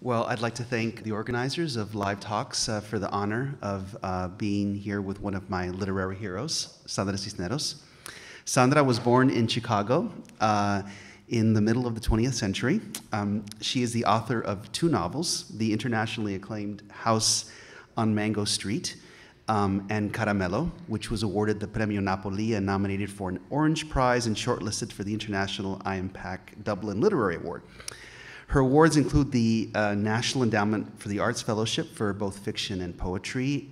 Well, I'd like to thank the organizers of Live Talks for the honor of being here with one of my literary heroes, Sandra Cisneros. Sandra was born in Chicago in the middle of the 20th century. She is the author of 2 novels, the internationally acclaimed House on Mango Street and Caramello, which was awarded the Premio Napoli and nominated for an Orange Prize and shortlisted for the International IMPAC Dublin Literary Award. Her awards include the National Endowment for the Arts Fellowship for both fiction and poetry,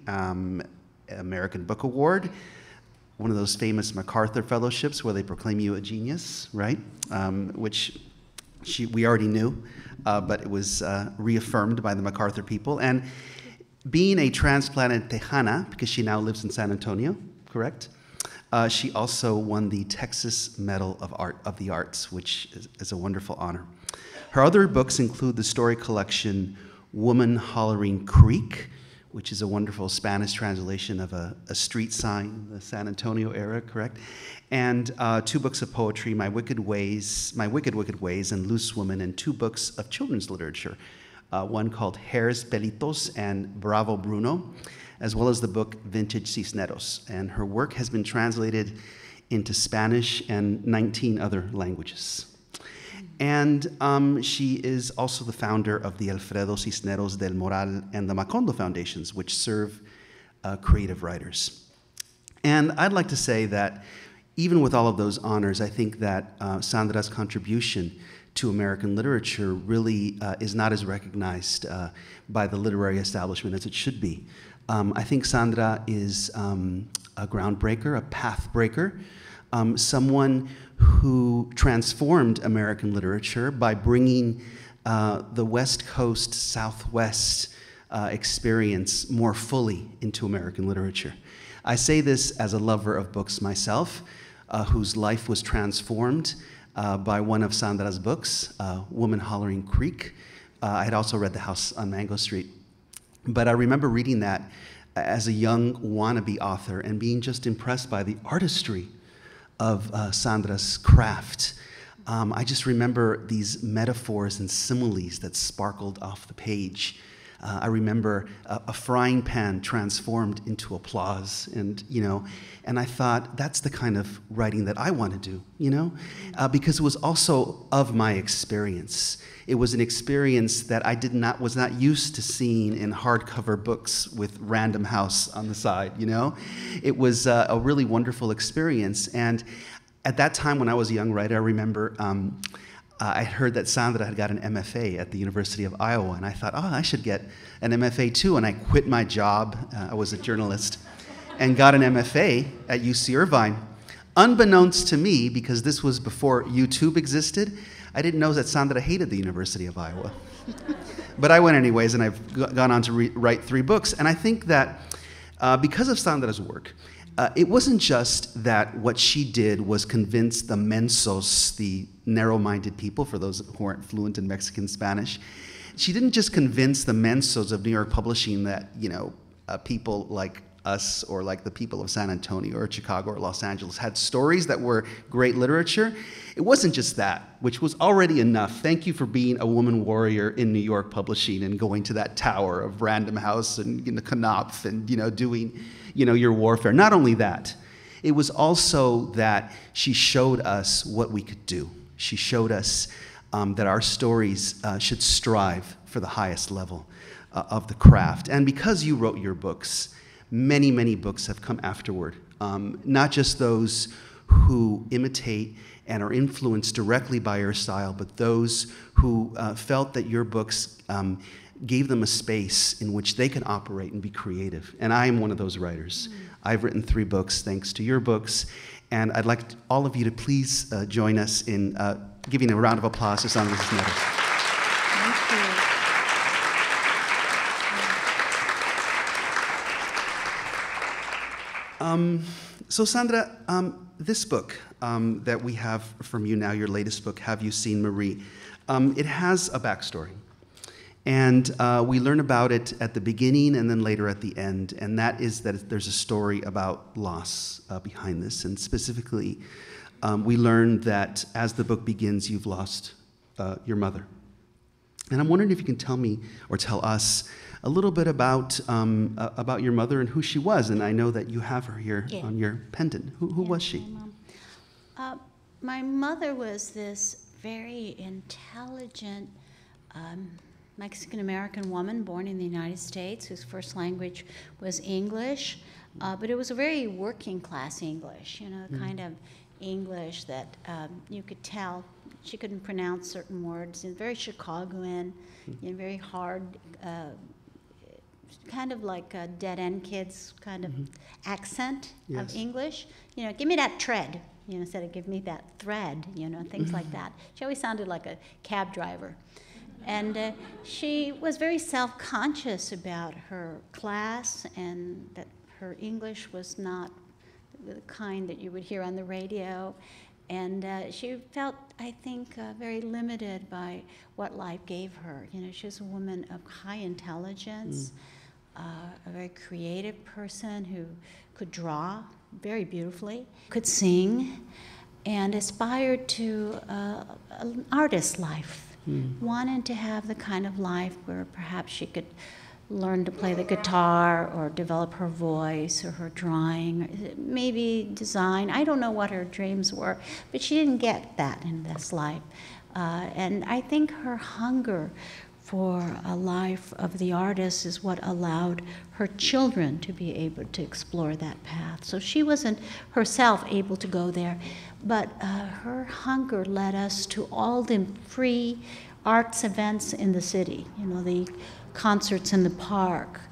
American Book Award, one of those famous MacArthur Fellowships where they proclaim you a genius, right? Which we already knew, but it was reaffirmed by the MacArthur people. And being a transplanted Tejana, because she now lives in San Antonio, correct? She also won the Texas Medal of the Arts, which is a wonderful honor. Her other books include the story collection Woman Hollering Creek, which is a wonderful Spanish translation of a street sign, the San Antonio era, correct? And 2 books of poetry, My Wicked Wicked Ways, and Loose Woman, and 2 books of children's literature, one called Hair's Pelitos and Bravo Bruno, as well as the book Vintage Cisneros. And her work has been translated into Spanish and 19 other languages. And she is also the founder of the Alfredo Cisneros del Moral and the Macondo Foundations, which serve creative writers. And I'd like to say that even with all of those honors, I think that Sandra's contribution to American literature really is not as recognized by the literary establishment as it should be. I think Sandra is a groundbreaker, a pathbreaker, someone who transformed American literature by bringing the West Coast, Southwest experience more fully into American literature. I say this as a lover of books myself, whose life was transformed by one of Sandra's books, Woman Hollering Creek. I had also read The House on Mango Street. But I remember reading that as a young wannabe author and being just impressed by the artistry of Sandra's craft. I just remember these metaphors and similes that sparkled off the page. I remember a frying pan transformed into applause, and I thought that's the kind of writing that I want to do, because it was also of my experience. It was an experience that I was not used to seeing in hardcover books with Random House on the side, It was a really wonderful experience, and at that time when I was a young writer, I remember I heard that Sandra had got an MFA at the University of Iowa, and I thought, oh, I should get an MFA too, and I quit my job, I was a journalist, and got an MFA at UC Irvine. Unbeknownst to me, because this was before YouTube existed, I didn't know that Sandra hated the University of Iowa. But I went anyways, and I've gone on to write 3 books, and I think that because of Sandra's work, it wasn't just that what she did was convince the mensos, the narrow-minded people, for those who aren't fluent in Mexican Spanish. She didn't just convince the mensos of New York publishing that, people like us or like the people of San Antonio or Chicago or Los Angeles had stories that were great literature. It wasn't just that, which was already enough. Thank you for being a woman warrior in New York publishing and going to that tower of Random House and Knopf and doing your warfare. Not only that, it was also that she showed us what we could do. She showed us that our stories should strive for the highest level of the craft. And because you wrote your books, many, many books have come afterward, not just those who imitate and are influenced directly by your style, but those who felt that your books gave them a space in which they can operate and be creative. And I am one of those writers. I've written 3 books thanks to your books, and I'd like all of you to please join us in giving a round of applause to Sandra Cisneros. Thank you. So Sandra, this book that we have from you now, your latest book, Have You Seen Marie? It has a backstory. And we learn about it at the beginning and then later at the end, and that is that there's a story about loss behind this. And specifically, we learn that as the book begins, you've lost your mother. And I'm wondering if you can tell me or tell us a little bit about your mother and who she was. And I know that you have her here on your pendant. Who was she? My mother was this very intelligent Mexican-American woman born in the United States whose first language was English, but it was a very working-class English, kind of English that you could tell she couldn't pronounce certain words, and very Chicagoan, very hard, kind of like a dead-end kids kind of accent of English. Give me that tread, instead of give me that thread, things like that. She always sounded like a cab driver. And she was very self-conscious about her class and that her English was not the kind that you would hear on the radio. And she felt, I think, very limited by what life gave her. She was a woman of high intelligence, a very creative person who could draw very beautifully, could sing, and aspired to an artist's life. Wanted to have the kind of life where perhaps she could learn to play the guitar or develop her voice or her drawing, maybe design. I don't know what her dreams were, but she didn't get that in this life. And I think her hunger for a life of the artist is what allowed her children to be able to explore that path. So she wasn't herself able to go there, but her hunger led us to all the free arts events in the city, the concerts in the park,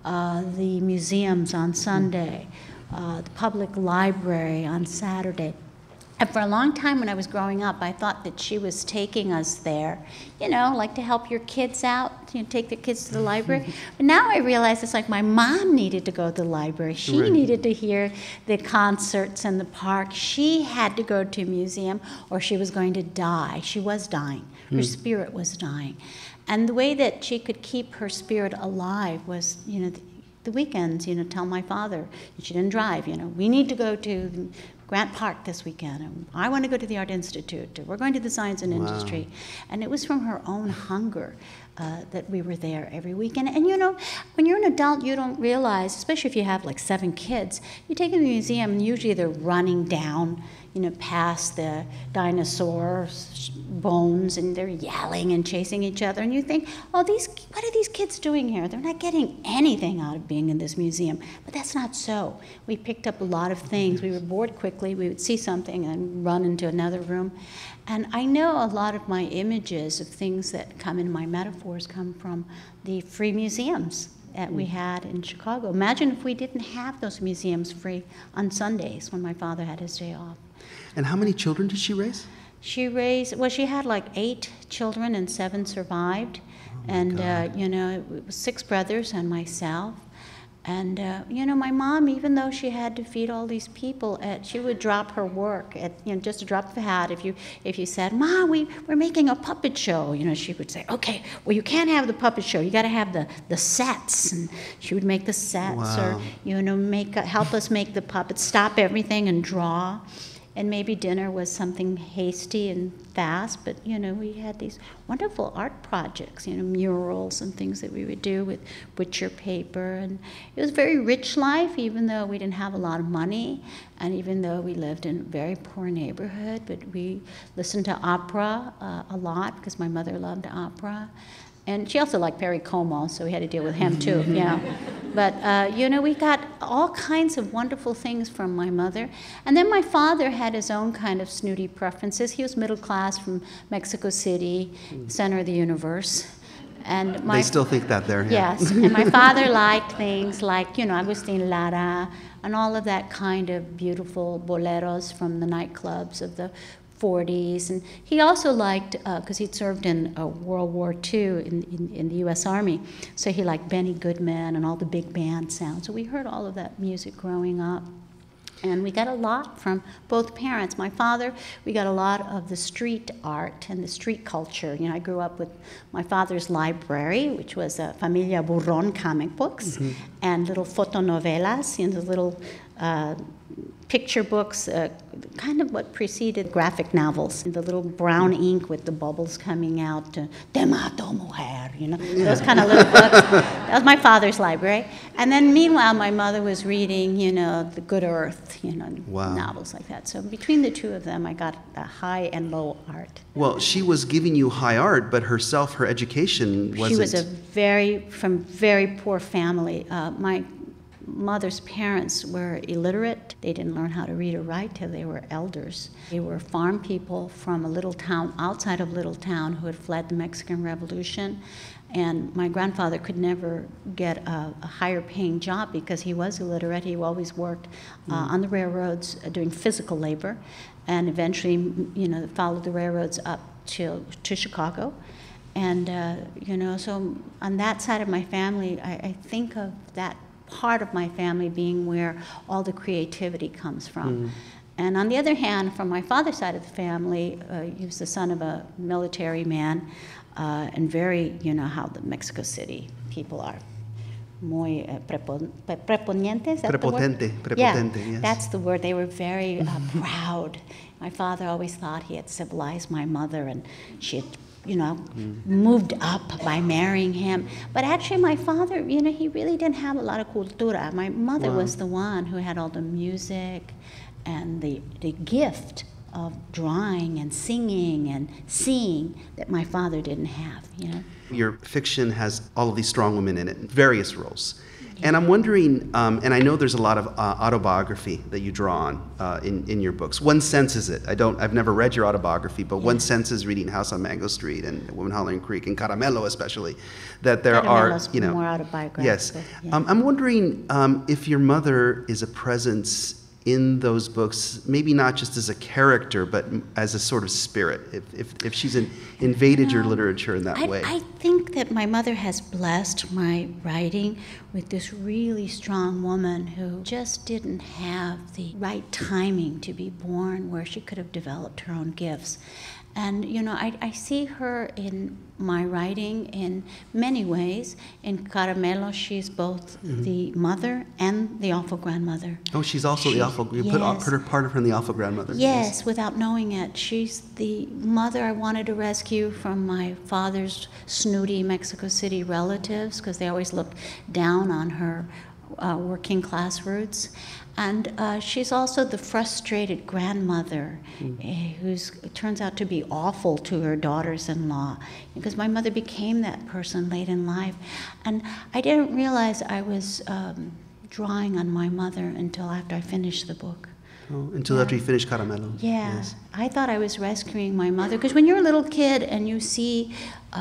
the museums on Sunday, the public library on Saturday. And for a long time when I was growing up, I thought that she was taking us there, like to help your kids out, take the kids to the library. But now I realize it's like my mom needed to go to the library. She needed to hear the concerts in the park. She had to go to a museum or she was going to die. She was dying. Her spirit was dying. And the way that she could keep her spirit alive was, the weekends, tell my father, she didn't drive, we need to go to Grant Park this weekend, and I want to go to the Art Institute, we're going to the Science and Industry. And it was from her own hunger that we were there every weekend. And when you're an adult, you don't realize, especially if you have like 7 kids, you take them to the museum and usually they're running down, past the dinosaur bones, and they're yelling and chasing each other. And you think, what are these kids doing here? They're not getting anything out of being in this museum. But that's not so. We picked up a lot of things. We were bored quickly. We would see something and run into another room. And I know a lot of my images of things that come in my metaphors come from the free museums that we had in Chicago. Imagine if we didn't have those museums free on Sundays when my father had his day off. And how many children did she raise? She had like 8 children and 7 survived. And, it was 6 brothers and myself. And, my mom, even though she had to feed all these people, she would drop her work just to drop the hat. If you said, "Ma, we're making a puppet show," she would say, "Okay, well, you can't have the puppet show. You got to have the sets." And she would make the sets, or help us make the puppets, stop everything and draw. And maybe dinner was something hasty and fast, but we had these wonderful art projects, murals and things that we would do with butcher paper. And it was a very rich life, even though we didn't have a lot of money, and even though we lived in a very poor neighborhood. But we listened to opera a lot because my mother loved opera. And she also liked Perry Como, so we had to deal with him too, But, we got all kinds of wonderful things from my mother. And then my father had his own kind of snooty preferences. He was middle class from Mexico City, center of the universe. And they still think that there. Yes, and my father liked things like, Agustin Lara and all of that kind of beautiful boleros from the nightclubs of the 40s. And he also liked, because he'd served in World War II in the U.S. Army, so he liked Benny Goodman and all the big band sounds. So we heard all of that music growing up. And we got a lot from both parents. My father, we got a lot of the street art and the street culture. I grew up with my father's library, which was Familia Burrón comic books, and little fotonovelas, the little picture books, kind of what preceded graphic novels. The little brown ink with the bubbles coming out, Te mato mujer, you know, those kind of little books. That was my father's library. And then meanwhile, my mother was reading, you know, The Good Earth, you know, novels like that. So between the two of them, I got a high and low art. Well, she was giving you high art, but herself, her education wasn't. She was from very poor family. My mother's parents were illiterate. They didn't learn how to read or write till they were elders. They were farm people from a little town outside of Little Town who had fled the Mexican Revolution. And my grandfather could never get a higher paying job because he was illiterate. He always worked on the railroads doing physical labor, and eventually, you know, followed the railroads up to Chicago. And, you know, so on that side of my family, I think of that part of my family being where all the creativity comes from. And on the other hand, from my father's side of the family, he was the son of a military man, and very, you know, how the Mexico City people are. Muy prepotentes. Prepotente, Yeah, yes. that's the word. They were very proud. My father always thought he had civilized my mother, and she had, you know, moved up by marrying him. But actually my father, you know, he really didn't have a lot of cultura. My mother was the one who had all the music and the gift of drawing and singing and seeing that my father didn't have, you know. Your fiction has all of these strong women in it, various roles. And I'm wondering, and I know there's a lot of autobiography that you draw on in your books. One senses it. I've never read your autobiography, but one senses reading House on Mango Street and Woman Hollering Creek and Caramelo especially, that there Caramelo's are, you know, more autobiographical. Yes. Yeah. I'm wondering if your mother is a presence in those books, maybe not just as a character, but as a sort of spirit, if she's invaded your literature in that way. I think that my mother has blessed my writing with this really strong woman who just didn't have the right timing to be born where she could have developed her own gifts. And, you know, I see her in my writing in many ways. In Caramelo, she's both the mother and the awful grandmother. Oh, she's also the awful, you put her part of her in the awful grandmother. Yes, without knowing it. She's the mother I wanted to rescue from my father's snooty Mexico City relatives, because they always looked down on her working class roots. And she's also the frustrated grandmother who turns out to be awful to her daughters-in-law, because my mother became that person late in life. And I didn't realize I was drawing on my mother until after I finished the book. Oh, until after you finished Caramelo. Yeah, Yes. I thought I was rescuing my mother, because when you're a little kid and you see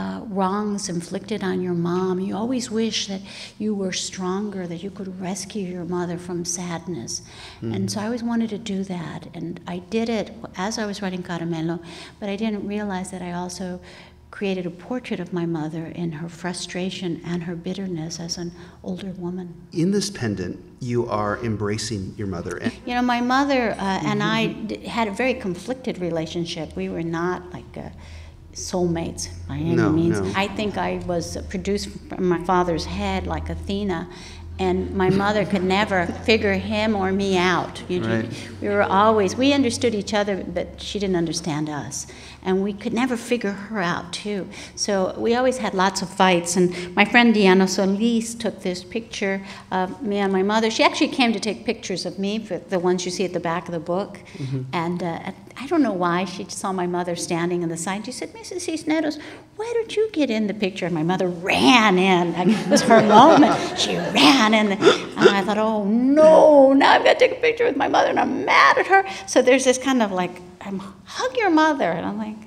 wrongs inflicted on your mom, you always wish that you were stronger, that you could rescue your mother from sadness. And so I always wanted to do that, and I did it as I was writing Caramelo, but I didn't realize that I also created a portrait of my mother in her frustration and her bitterness as an older woman. In this pendant, you are embracing your mother. You know, my mother and I had a very conflicted relationship. We were not like soulmates by any means. No. I think I was produced from my father's head like Athena, and my mother could never figure him or me out. Right. We understood each other, but she didn't understand us. And we could never figure her out, too. So we always had lots of fights. And my friend Diana Solis took this picture of me and my mother. She actually came to take pictures of me, for the ones you see at the back of the book. And I don't know why. She saw my mother standing on the side. She said, "Mrs. Cisneros, why don't you get in the picture?" And my mother ran in. It was her moment. She ran in. And I thought, oh, no, now I've got to take a picture with my mother, and I'm mad at her. So there's this kind of like, hug your mother. And I'm like,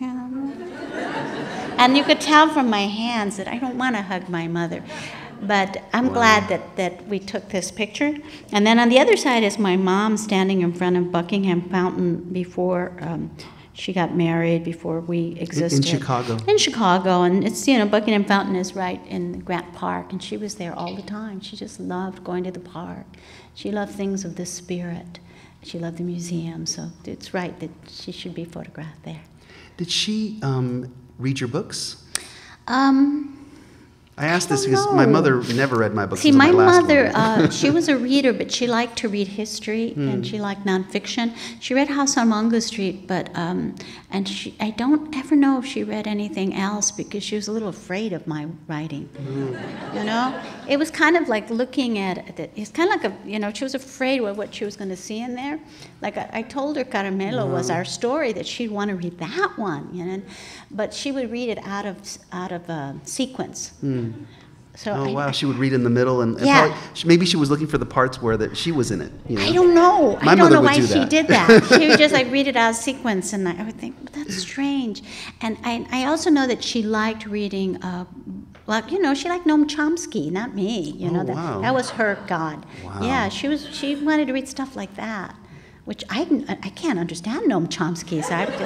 and you could tell from my hands that I don't want to hug my mother. But I'm glad that we took this picture. And then on the other side is my mom standing in front of Buckingham Fountain before she got married, before we existed. In Chicago. In Chicago. And it's, you know, Buckingham Fountain is right in Grant Park. And she was there all the time. She just loved going to the park. She loved things of the spirit. She loved the museum. So it's right that she should be photographed there. Did she read your books? I asked this because my mother never read my books. See, my mother, she was a reader, but she liked to read history, and she liked nonfiction. She read House on Mungo Street, but I don't ever know if she read anything else because she was a little afraid of my writing. You know, it was kind of like looking at it. It's kind of like she was afraid of what she was going to see in there. Like I told her, Caramelo was our story, that she'd want to read that one, but she would read it out of sequence. So wow, she would read in the middle, and yeah. probably, maybe she was looking for the parts where she was in it. I don't know. My mother would why do that. she did that. She would just read it out of sequence, and I would think, that's strange. And I also know that she liked reading, she liked Noam Chomsky, not me. Wow. That was her god. Wow. Yeah, she wanted to read stuff like that, which I can't understand Noam Chomsky,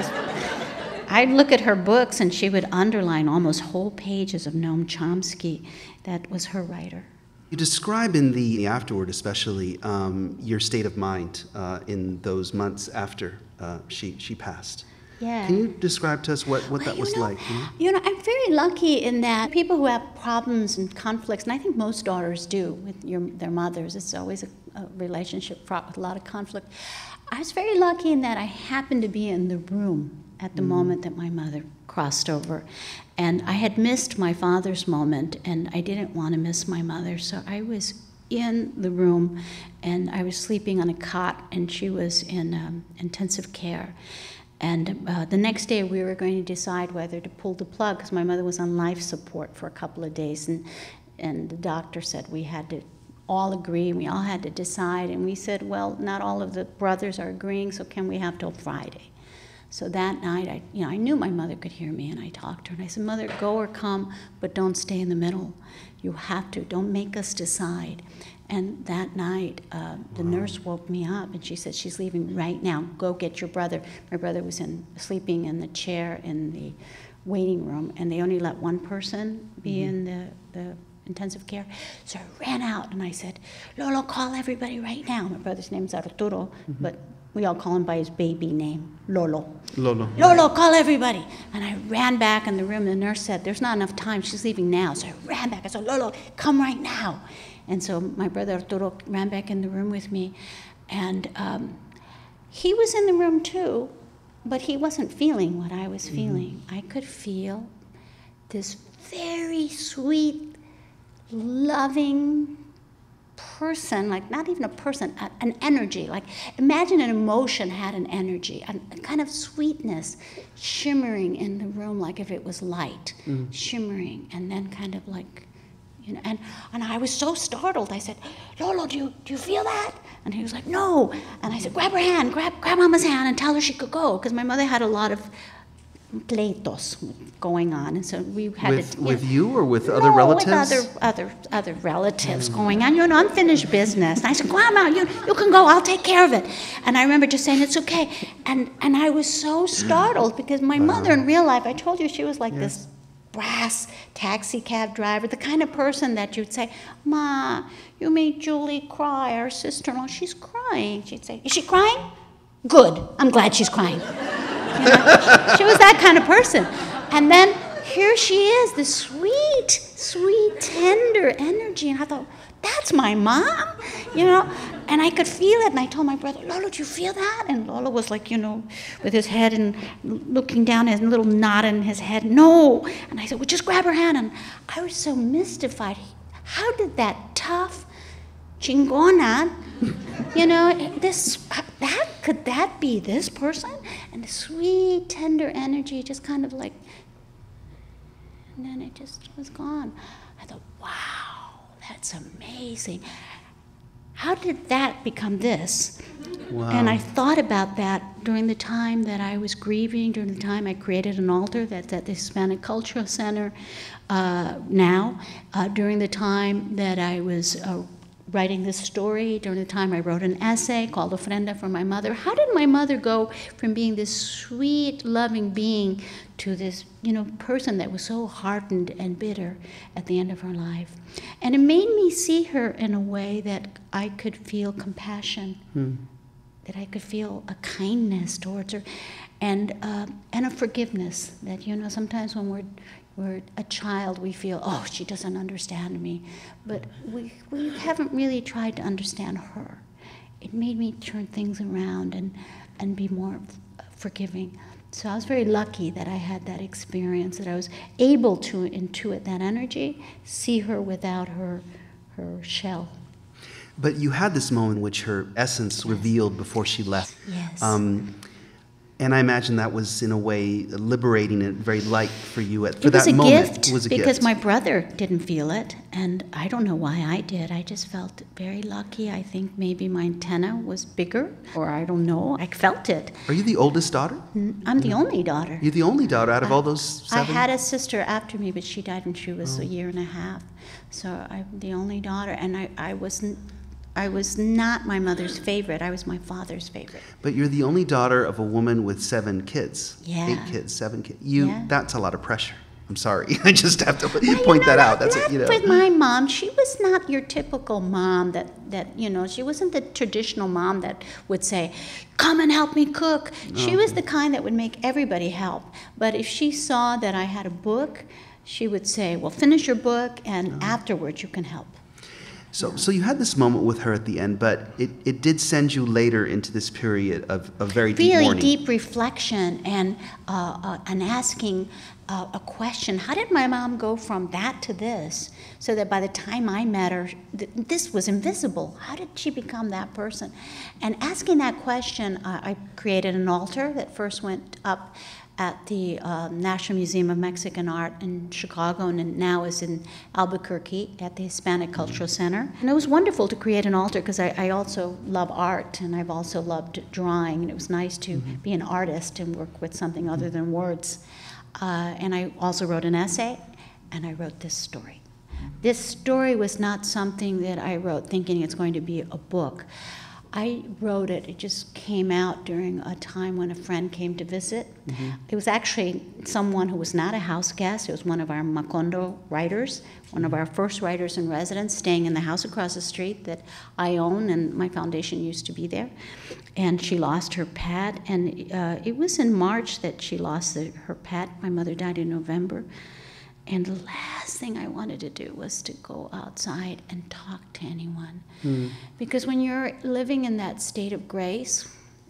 so I'd look at her books, and she would underline almost whole pages of Noam Chomsky. That was her writer. You describe in the afterword, especially, your state of mind in those months after she passed. Yeah. Can you describe to us what that was like? I'm very lucky in that people who have problems and conflicts, and I think most daughters do with their mothers, it's always a relationship fraught with a lot of conflict. I was very lucky in that I happened to be in the room at the moment that my mother crossed over. And I had missed my father's moment, and I didn't want to miss my mother, so I was in the room, and I was sleeping on a cot, and she was in intensive care. And the next day we were going to decide whether to pull the plug, because my mother was on life support for a couple of days, and the doctor said we had to all agree, we all had to decide, and we said, well, not all of the brothers are agreeing, so can we have till Friday? So that night, I knew my mother could hear me, and I talked to her, and I said, Mother, go or come, but don't stay in the middle. You have to, don't make us decide. And that night, the nurse woke me up, and she said, she's leaving right now, go get your brother. My brother was sleeping in the chair in the waiting room, and they only let one person be in the intensive care. So I ran out, and I said, Lolo, call everybody right now. My brother's name's Arturo, but we all call him by his baby name, Lolo. Lolo, call everybody. And I ran back in the room. The nurse said, there's not enough time. She's leaving now. So I ran back. I said, Lolo, come right now. And so my brother Arturo ran back in the room with me. And he was in the room too, but he wasn't feeling what I was feeling. I could feel this very sweet, loving person, like not even a person, an energy. Like imagine an emotion had an energy, a kind of sweetness shimmering in the room, like if it was light, shimmering, and then kind of like, and I was so startled. I said, Lolo, do you feel that? And he was like, no. And I said, grab her hand, grab Mama's hand and tell her she could go, because my mother had a lot of pleitos going on, and so we had with you or with other relatives? With other relatives going on. Unfinished business. And I said, Grandma, you can go. I'll take care of it. And I remember just saying, it's okay. And I was so startled because my mother in real life, I told you, she was like this brass taxi cab driver, the kind of person that you'd say, Ma, you made Julie cry, our sister-in-law. She's crying. She'd say, is she crying? Good. I'm glad she's crying. She was that kind of person. And then here she is, this sweet, sweet, tender energy. And I thought, that's my mom, And I could feel it. And I told my brother, Lolo, do you feel that? And Lolo was like, with his head and looking down, his little knot in his head. No. And I said, well, just grab her hand. And I was so mystified. How did that tough chingona, could that be this person? And the sweet, tender energy just kind of like, and then it just was gone. I thought, wow, that's amazing. How did that become this? Wow. And I thought about that during the time that I was grieving, during the time I created an altar that's at the Hispanic Cultural Center now, during the time that I was writing this story, during the time I wrote an essay called Ofrenda for my mother. How did my mother go from being this sweet, loving being to this, person that was so hardened and bitter at the end of her life? And it made me see her in a way that I could feel compassion, that I could feel a kindness towards her, and a forgiveness. That, you know, sometimes when we're a child, we feel, oh, she doesn't understand me, but we haven't really tried to understand her. It made me turn things around and be more forgiving. So I was very lucky that I had that experience, that I was able to intuit that energy, see her without her shell. But you had this moment in which her essence revealed before she left. Yes. And I imagine that was, in a way, liberating and very light for you for that moment. It was a gift because my brother didn't feel it, and I don't know why I did. I just felt very lucky. I think maybe my antenna was bigger, or I don't know. I felt it. Are you the oldest daughter? I'm the only daughter. You're the only daughter out of all those 7? I had a sister after me, but she died when she was a year and a half. So I'm the only daughter, and I was not my mother's favorite. I was my father's favorite. But you're the only daughter of a woman with 7 kids. Yeah. 8 kids, 7 kids. That's a lot of pressure. I'm sorry. I just have to point that out. That's not with my mom. She was not your typical mom that she wasn't the traditional mom that would say, come and help me cook. She was the kind that would make everybody help. But if she saw that I had a book, she would say, well, finish your book, and afterwards you can help. So you had this moment with her at the end, but it did send you later into this period of very deep mourning. Really deep reflection and asking a question. How did my mom go from that to this? So that by the time I met her, this was invisible. How did she become that person? And asking that question, I created an altar that first went up at the National Museum of Mexican Art in Chicago, and now is in Albuquerque at the Hispanic Cultural Center. And it was wonderful to create an altar because I also love art, and I've also loved drawing, and it was nice to be an artist and work with something other than words. And I also wrote an essay, and I wrote this story. This story was not something that I wrote thinking it's going to be a book. I wrote it just came out during a time when a friend came to visit. It was actually someone who was not a house guest. It was one of our Macondo writers, one of our first writers in residence, staying in the house across the street that I own, and my foundation used to be there. And she lost her pet, and it was in March that she lost her pet. My mother died in November. And the last thing I wanted to do was to go outside and talk to anyone. Because when you're living in that state of grace,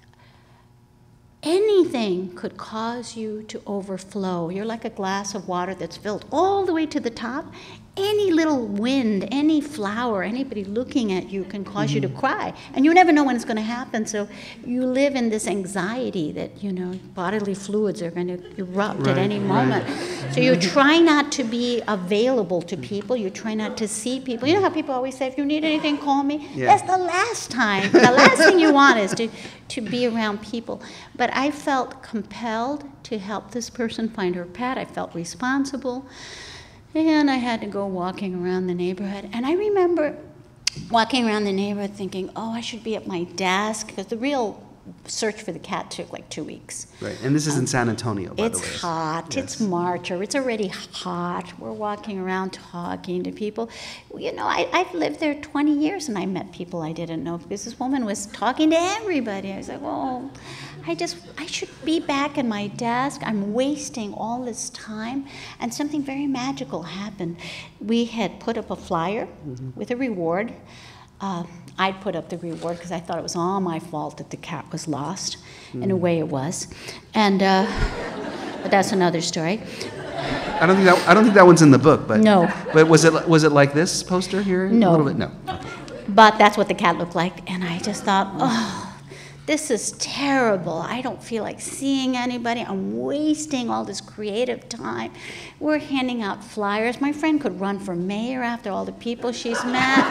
anything could cause you to overflow. You're like a glass of water that's filled all the way to the top. Any little wind, any flower, anybody looking at you can cause you to cry. And you never know when it's going to happen. So you live in this anxiety that, bodily fluids are going to erupt at any moment. So you try not to be available to people. You try not to see people. You know how people always say, if you need anything, call me? Yeah. That's the last time. The last thing you want is to be around people. But I felt compelled to help this person find her pet. I felt responsible. And I had to go walking around the neighborhood. And I remember walking around the neighborhood thinking, oh, I should be at my desk, because the real search for the cat took like 2 weeks. Right, and this is in San Antonio, by the way. It's hot, yes. It's March, or it's already hot. We're walking around talking to people. I've lived there 20 years, and I met people I didn't know, because this woman was talking to everybody. I was like, oh, I should be back at my desk. I'm wasting all this time. And something very magical happened. We had put up a flyer with a reward. I'd put up the reward because I thought it was all my fault that the cat was lost. In a way, it was, and but that's another story. I don't think that one's in the book, but no. But was it like this poster here? No. A little bit, no. But that's what the cat looked like, and I just thought, oh, this is terrible. I don't feel like seeing anybody. I'm wasting all this creative time. We're handing out flyers. My friend could run for mayor after all the people she's met,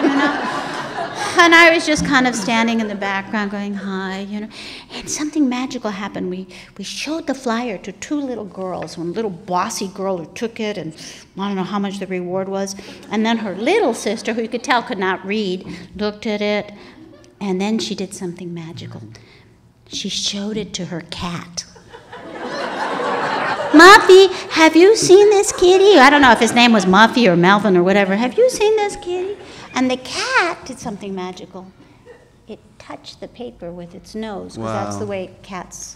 And I was just kind of standing in the background going, hi, And something magical happened. We showed the flyer to 2 little girls, one little bossy girl who took it, and I don't know how much the reward was. And then her little sister, who you could tell could not read, looked at it, and then she did something magical. She showed it to her cat. Muffy, have you seen this kitty? I don't know if his name was Muffy or Melvin or whatever. Have you seen this kitty? And the cat did something magical. it touched the paper with its nose, because Wow. that's the way cats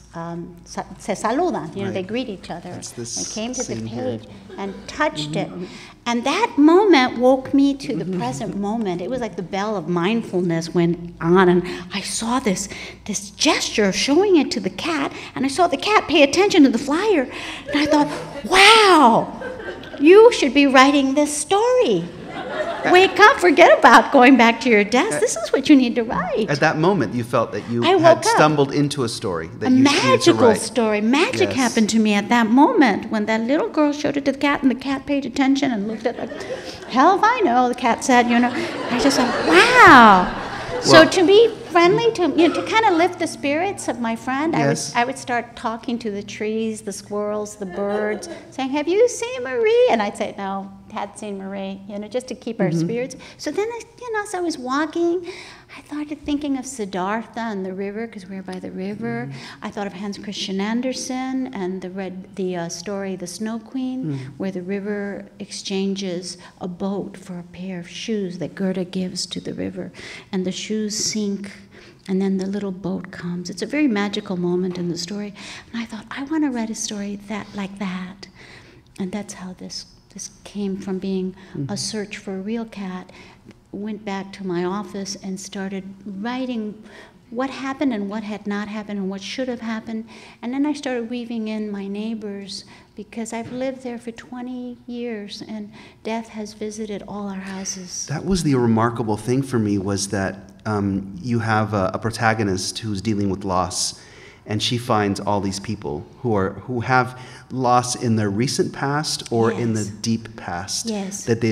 se saludan, you know, Right. they greet each other. It's this It came to the scene page here. and touched it. And that moment woke me to the present moment. It was like the bell of mindfulness went on, and I saw this gesture of showing it to the cat, and I saw the cat pay attention to the flyer, and I thought, wow, you should be writing this story. Wake up, forget about going back to your desk. This is what you need to write. At that moment, you felt that you I woke had up. stumbled into a story that A you needed to magical write. story. Magic Yes. happened to me at that moment when that little girl showed it to the cat, and the cat paid attention and looked at it. Hell if I know, the cat said, you know. I just thought, wow. So Well- to be friendly, to kind of lift the spirits of my friend, Yes. I would start talking to the trees, the squirrels, the birds, saying, have you seen Marie? And I'd say, no, had seen Marie, you know, just to keep our spirits. So then, as I was walking, I started thinking of Siddhartha and the river, because we were by the river. I thought of Hans Christian Andersen and the story The Snow Queen, where the river exchanges a boat for a pair of shoes that Goethe gives to the river, and the shoes sink, and then the little boat comes. It's a very magical moment in the story, and I thought, I want to write a story like that. And that's how this came from being a search for a real cat. Went back to my office and started writing what happened and what had not happened and what should have happened. And then I started weaving in my neighbors, because I've lived there for 20 years and death has visited all our houses. That was the remarkable thing for me, was that you have a protagonist who's dealing with loss, and she finds all these people who have loss in their recent past or in the Yes. deep past. Yes. That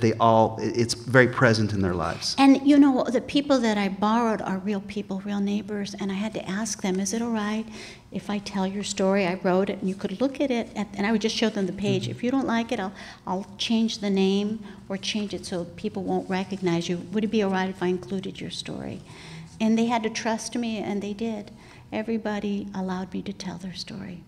it's very present in their lives. And the people that I borrowed are real people, real neighbors, and I had to ask them, is it all right if I tell your story? I wrote it, and you could look at it, and I would just show them the page. If you don't like it, I'll change the name or change it so people won't recognize you. Would it be all right if I included your story? And they had to trust me, and they did. Everybody allowed me to tell their story.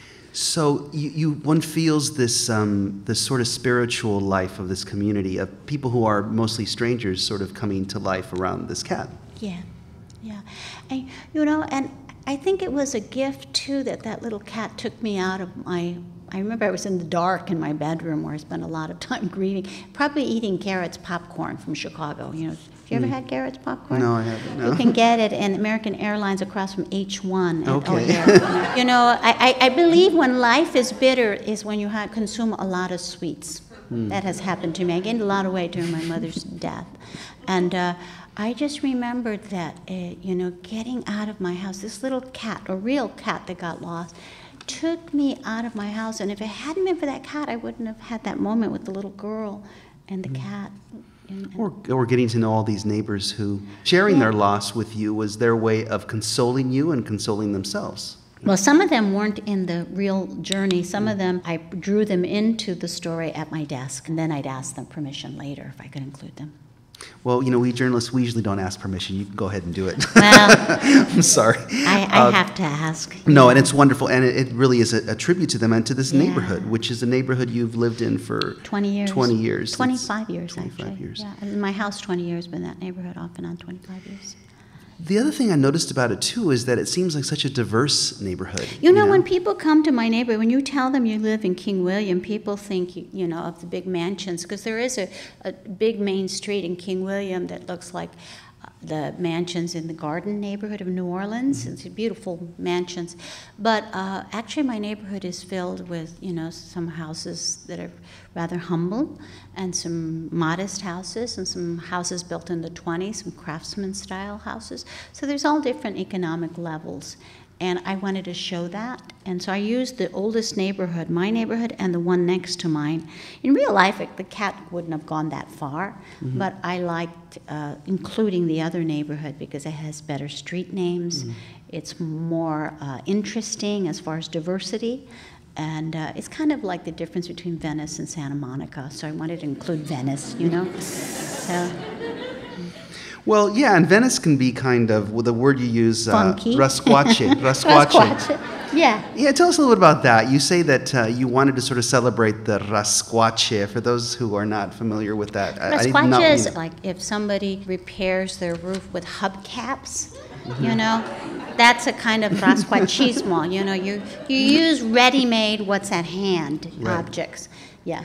So one feels this sort of spiritual life of this community of people who are mostly strangers sort of coming to life around this cat. Yeah. And I think it was a gift, too, that little cat took me out of I remember I was in the dark in my bedroom where I spent a lot of time grieving, probably eating Garrett's popcorn from Chicago. Have you ever had Garrett's popcorn? No, I haven't, no. You can get it in American Airlines across from H1 at Okay. O'Hare. I believe when life is bitter is when you consume a lot of sweets. That has happened to me. I gained a lot of weight during my mother's death. And I just remembered that, getting out of my house, this little cat, a real cat that got lost, took me out of my house. And if it hadn't been for that cat, I wouldn't have had that moment with the little girl and the cat. Or getting to know all these neighbors who, sharing their loss with you, was their way of consoling you and consoling themselves. Well, some of them weren't in the real journey. Some of them, I drew them into the story at my desk, and then I'd ask them permission later if I could include them. Well, we journalists, we usually don't ask permission. You can go ahead and do it. Well, I'm sorry. I have to ask. No, and it's wonderful, and it really is a tribute to them and to this Yeah. neighborhood, which is a neighborhood you've lived in for 20 years. 20 years. 25 years, 25 actually. years. Yeah, and my house 20 years, but in that neighborhood off and on 25 years. The other thing I noticed about it, too, is that it seems like such a diverse neighborhood. When people come to my neighborhood, when you tell them you live in King William, people think, of the big mansions, because there is a big main street in King William that looks like the mansions in the Garden neighborhood of New Orleans. It's beautiful mansions. But actually my neighborhood is filled with, some houses that are rather humble, and some modest houses, and some houses built in the 20s, some craftsman-style houses. So there's all different economic levels. And I wanted to show that. And so I used the oldest neighborhood, my neighborhood, and the one next to mine. In real life, the cat wouldn't have gone that far, but I liked including the other neighborhood because it has better street names. It's more interesting as far as diversity. And it's kind of like the difference between Venice and Santa Monica. So I wanted to include Venice, So. Well, yeah, and Venice can be kind of, the word you use, Funky. rasquache. Yeah. Yeah, tell us a little bit about that. You say that you wanted to sort of celebrate the rascuache. For those who are not familiar with that, Rascuache is like if somebody repairs their roof with hubcaps, you know, that's a kind of rascuachismo. You know, you use ready-made, what's at hand objects. Yeah.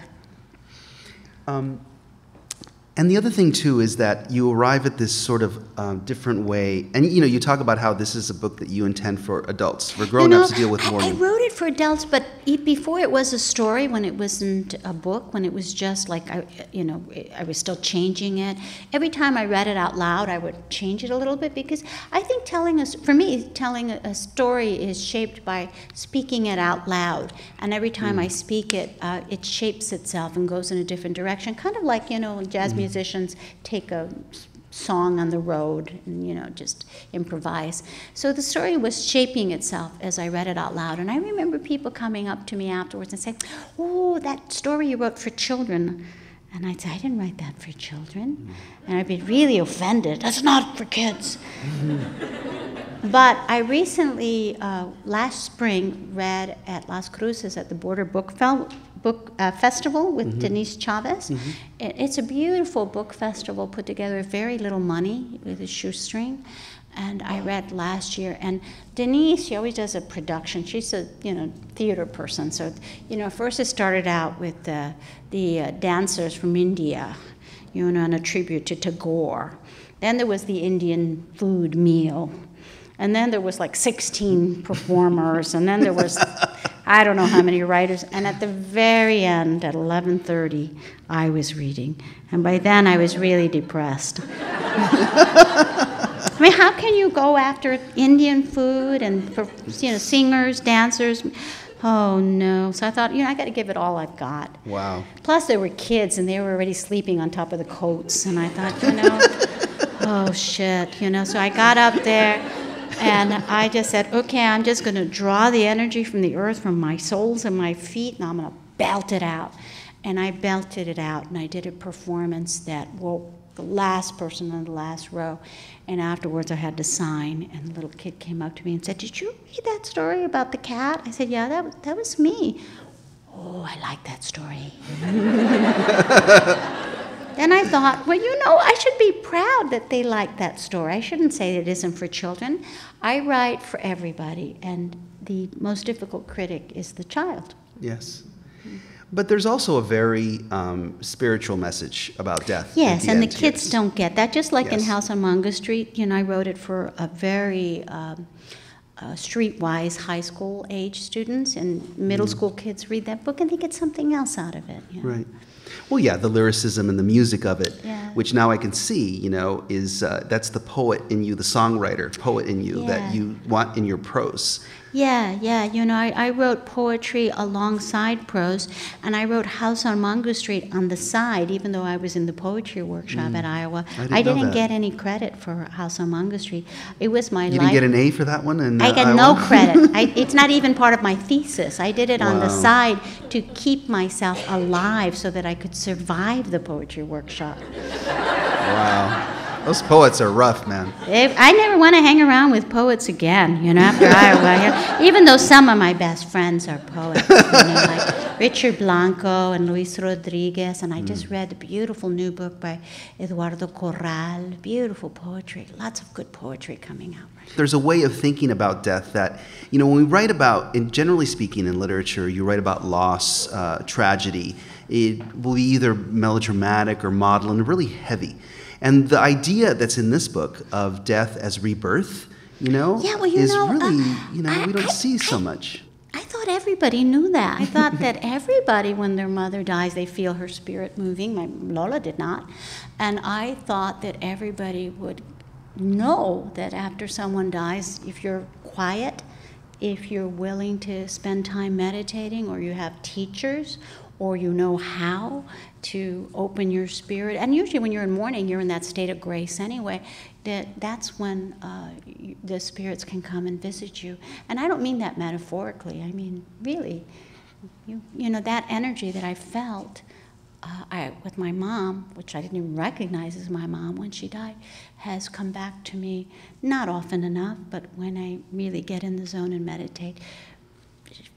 And the other thing, too, is that you arrive at this sort of different way. And, you know, you talk about how this is a book that you intend for adults, for grown-ups to deal with more. I wrote it for adults, but before it was a story, when it wasn't a book, when it was just like, I was still changing it. Every time I read it out loud, I would change it a little bit, because I think telling a story is shaped by speaking it out loud. And every time I speak it, it shapes itself and goes in a different direction. Kind of like, you know, jazz musicians take a song on the road and, you know, just improvise. So the story was shaping itself as I read it out loud. And I remember people coming up to me afterwards and saying, "Oh, that story you wrote for children." And I'd say, "I didn't write that for children." And I'd be really offended. "That's not for kids." But I recently, last spring, read at Las Cruces at the Border Book Festival with Denise Chavez. It's a beautiful book festival put together with very little money, with a shoestring. And I read last year. And Denise, she always does a production. She's a theater person. So, first it started out with the dancers from India, and a tribute to Tagore. Then there was the Indian food meal. And then there was like 16 performers, and then there was I don't know how many writers. And at the very end, at 11:30, I was reading. And by then, I was really depressed. I mean, how can you go after Indian food and singers, dancers? Oh, no. So I thought, I got to give it all I've got. Wow. Plus, there were kids, and they were already sleeping on top of the coats. And I thought, oh, shit, So I got up there. And I just said, okay, I'm just going to draw the energy from the earth, from my soles and my feet, and I'm going to belt it out. And I belted it out, and I did a performance that woke the last person in the last row. And afterwards, I had to sign, and the little kid came up to me and said, "Did you read that story about the cat?" I said, "Yeah, that was me." "Oh, I like that story." Then I thought, well, I should be proud that they like that story. I shouldn't say it isn't for children. I write for everybody, and the most difficult critic is the child. Yes. But there's also a very spiritual message about death. Yes, and the kids don't get that. Just like in House on Manga Street, I wrote it for a very streetwise high school age students, and middle school kids read that book and they get something else out of it. Right. Well, yeah, the lyricism and the music of it, which now I can see, is that's the poet in you, the songwriter poet in you that you want in your prose. Yeah. I wrote poetry alongside prose, and I wrote House on Manga Street on the side, even though I was in the poetry workshop at Iowa. I didn't get any credit for House on Manga Street. It was my life. You didn't get an A for that one? I got no credit. It's not even part of my thesis. I did it on the side to keep myself alive so that I could survive the poetry workshop. Wow. Those poets are rough, man. I never want to hang around with poets again, after Iowa. Even though some of my best friends are poets, like Richard Blanco and Luis Rodriguez. And I just read the beautiful new book by Eduardo Corral. Beautiful poetry. Lots of good poetry coming out. Right? There's a way of thinking about death that, when we write about, and generally speaking in literature, you write about loss, tragedy. It will be either melodramatic or maudlin, really heavy. And the idea that's in this book of death as rebirth, is really, we don't see so much. I thought everybody knew that. I thought that everybody, when their mother dies, they feel her spirit moving. My Lola did not. And I thought that everybody would know that after someone dies, if you're quiet, if you're willing to spend time meditating, or you have teachers, or you know how to open your spirit. And usually when you're in mourning, you're in that state of grace anyway. That's when the spirits can come and visit you. And I don't mean that metaphorically. I mean, really, that energy that I felt with my mom, which I didn't even recognize as my mom when she died, has come back to me, not often enough, but when I really get in the zone and meditate,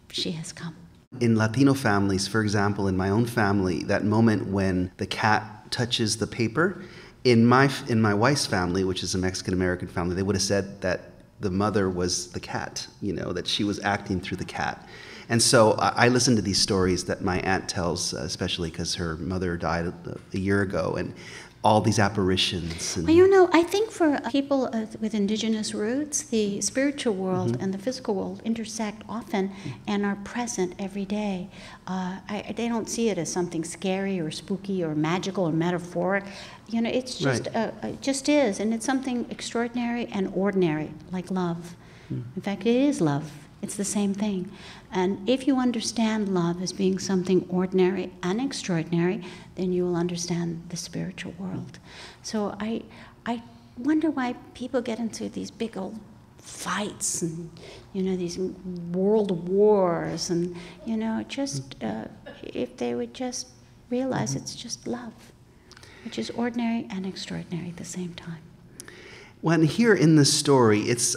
she has come. In Latino families, for example, in my own family, that moment when the cat touches the paper, in my wife's family, which is a Mexican-American family, they would have said that the mother was the cat, that she was acting through the cat. And so I listen to these stories that my aunt tells, especially because her mother died a year ago, and all these apparitions. And well, I think for people with indigenous roots, the spiritual world and the physical world intersect often and are present every day. They don't see it as something scary or spooky or magical or metaphoric. It's just, it just is, and it's something extraordinary and ordinary, like love. In fact, it is love. It's the same thing. And if you understand love as being something ordinary and extraordinary, then you will understand the spiritual world. So I wonder why people get into these big old fights and, these world wars and, just if they would just realize it's just love, which is ordinary and extraordinary at the same time. Well, and here in the story, it's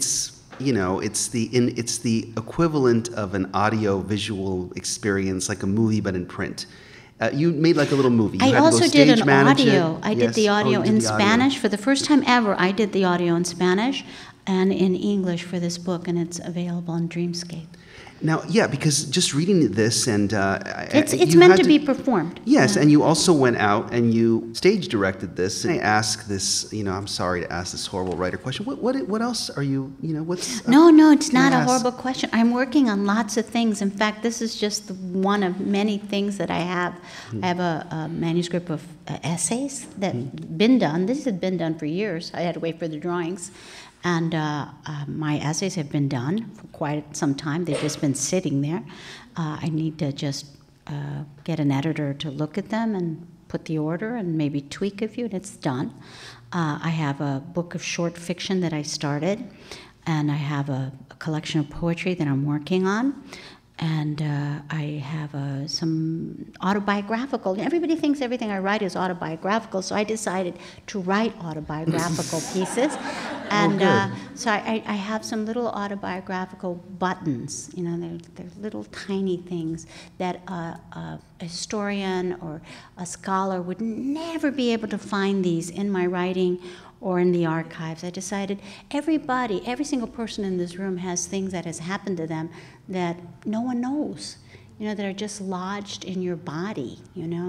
the equivalent of an audio-visual experience, like a movie, but in print. You made like a little movie. I also did an audio. I did the audio in Spanish. For the first time ever, I did the audio in Spanish and in English for this book, and it's available on Dreamscape. Now, yeah, because just reading this and it's meant to be performed. Yes, and you also went out and you stage directed this. And I ask this, I'm sorry to ask this horrible writer question. What else are you, what's? No, it's not a horrible question. I'm working on lots of things. In fact, this is just one of many things that I have. I have a manuscript of essays that been done. This had been done for years. I had to wait for the drawings. And my essays have been done for quite some time. They've just been sitting there. I need to just get an editor to look at them and put the order and maybe tweak a few, and it's done. I have a book of short fiction that I started, and I have a collection of poetry that I'm working on. And I have some autobiographical. Everybody thinks everything I write is autobiographical, so I decided to write autobiographical pieces. And so I have some little autobiographical buttons. They're little tiny things that a historian or a scholar would never be able to find these in my writing or in the archives. I decided every single person in this room has things that has happened to them that no one knows, that are just lodged in your body,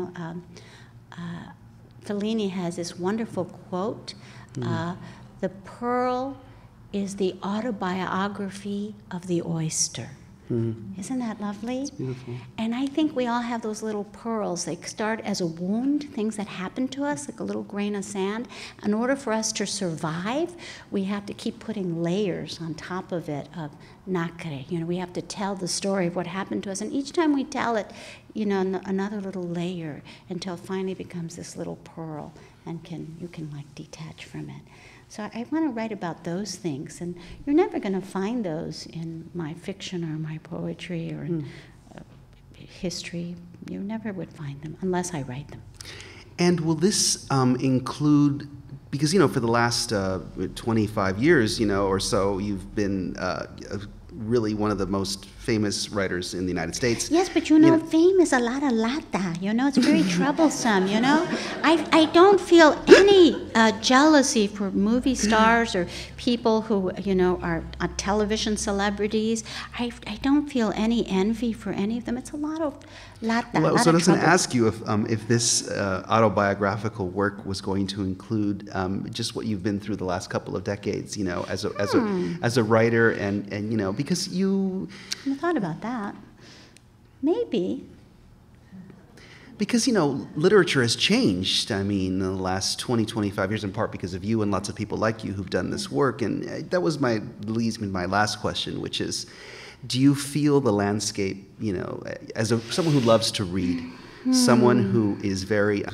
Fellini has this wonderful quote, the pearl is the autobiography of the oyster. Isn't that lovely? It's beautiful. And I think we all have those little pearls. They start as a wound, things that happen to us, like a little grain of sand. In order for us to survive, we have to keep putting layers on top of it of nacre. We have to tell the story of what happened to us. And each time we tell it, another little layer until it finally becomes this little pearl and you can like detach from it. So I want to write about those things, and you're never going to find those in my fiction or my poetry or in history. You never would find them unless I write them. And will this include, because for the last 25 years, or so, you've been really one of the most famous writers in the United States. Yes, but fame is a lot of lata, it's very troublesome, I don't feel any jealousy for movie stars or people who, are television celebrities. I don't feel any envy for any of them. It's a lot of lata. Well, so I was going to ask you if this autobiographical work was going to include just what you've been through the last couple of decades, as a writer and because you. I thought about that. Maybe. Because, literature has changed, in the last 20, 25 years, in part because of you and lots of people like you who've done this work. And that leads me to my last question, which is, do you feel the landscape, as someone who loves to read, someone who is very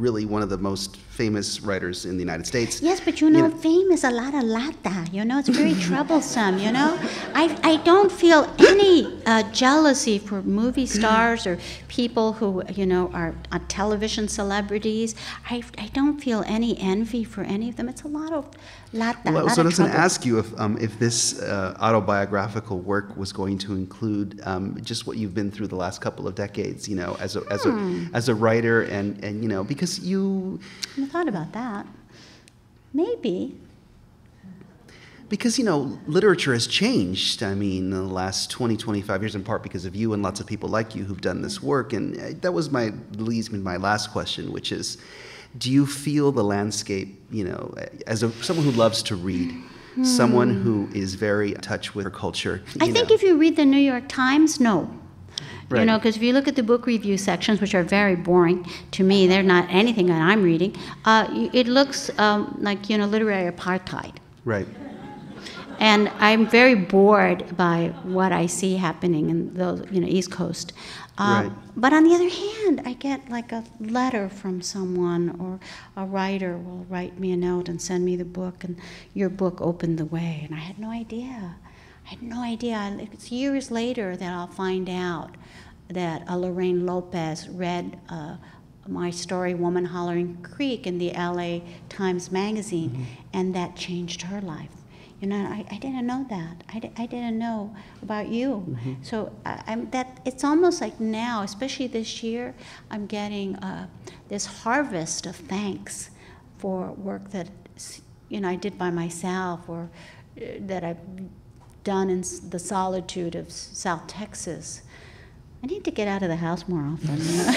really one of the most famous writers in the United States. Yes, but you know, fame is a lot of lata, you know, it's very troublesome, you know. I don't feel any jealousy for movie stars or people who, you know, are television celebrities. I don't feel any envy for any of them. It's a lot of lata. Well, so I was going to ask you if this autobiographical work was going to include just what you've been through the last couple of decades, you know, as a writer, and you know, because you. I thought about that. Maybe. Because, you know, literature has changed, I mean, in the last 20, 25 years, in part because of you and lots of people like you who've done this work. And that was leads me to my last question, which is, do you feel the landscape, you know, as someone who loves to read, someone who is very in touch with her culture? I think if you read the New York Times, no. Right. You know, because if you look at the book review sections, which are very boring to me, they're not anything that I'm reading, it looks like, you know, literary apartheid. Right. And I'm very bored by what I see happening in the, you know, East Coast. Right. But on the other hand, I get like a letter from someone, or a writer will write me a note and send me the book, and your book opened the way. And I had no idea. I had no idea. It's years later that I'll find out that Lorraine Lopez read my story, Woman Hollering Creek, in the LA Times Magazine, and that changed her life. You know, I didn't know that. I didn't know about you. So it's almost like now, especially this year, I'm getting this harvest of thanks for work that, you know, I did by myself, or that I've done in the solitude of South Texas. I need to get out of the house more often.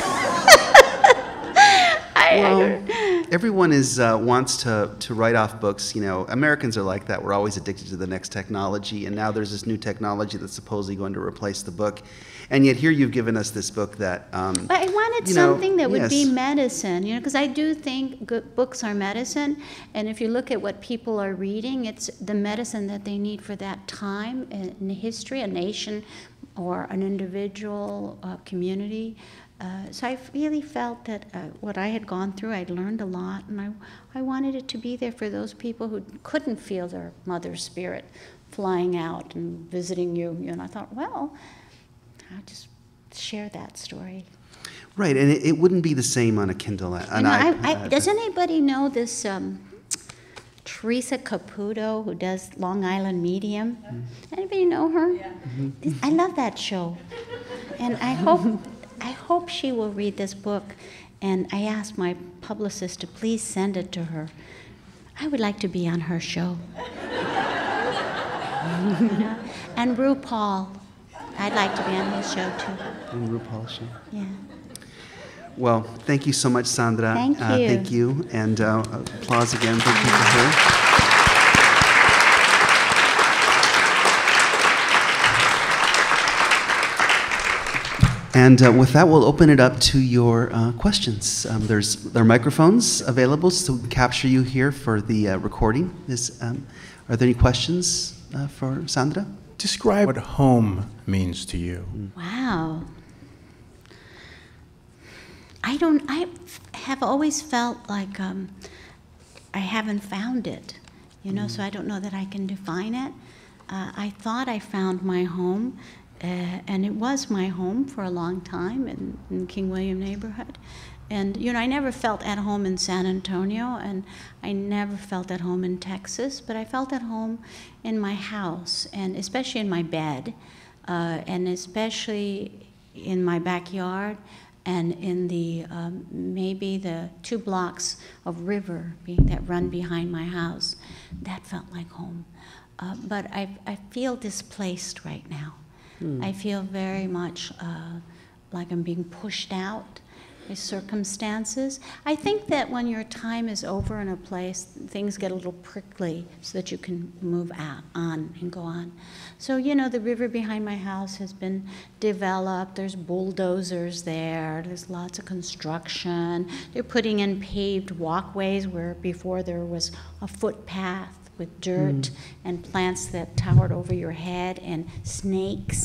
Well, everyone wants to write off books. You know, Americans are like that. We're always addicted to the next technology, and now there's this new technology that's supposedly going to replace the book. And yet here you've given us this book that. But I wanted something that would be medicine, you know, because I do think good books are medicine, and if you look at what people are reading, it's the medicine that they need for that time in history, a nation, or an individual, community. So I really felt that what I had gone through, I'd learned a lot, and I wanted it to be there for those people who couldn't feel their mother's spirit flying out and visiting you. And I thought, well, I'll just share that story. Right, and it wouldn't be the same on a Kindle. Does anybody know this Teresa Caputo, who does Long Island Medium? Anybody know her? Yeah. I love that show, and I hope she will read this book, and I asked my publicist to please send it to her. I would like to be on her show. And RuPaul, I'd like to be on his show too. And RuPaul's show. Yeah. Well, thank you so much, Sandra. Thank you. Thank you, and applause again. Thank you for her. And with that, we'll open it up to your questions. There are microphones available to capture you here for the recording. Are there any questions for Sandra? Describe what home means to you. Wow. I have always felt like I haven't found it, you know, so I don't know that I can define it. I thought I found my home. And it was my home for a long time in King William neighborhood. And, you know, I never felt at home in San Antonio, and I never felt at home in Texas, but I felt at home in my house, and especially in my bed, and especially in my backyard, and in the maybe the 2 blocks of river that run behind my house. That felt like home. But I feel displaced right now. I feel very much like I'm being pushed out by circumstances. I think that when your time is over in a place, things get a little prickly so that you can move on and go on. So, you know, the river behind my house has been developed. There's bulldozers there. There's lots of construction. They're putting in paved walkways where before there was a footpath with dirt and plants that towered over your head and snakes.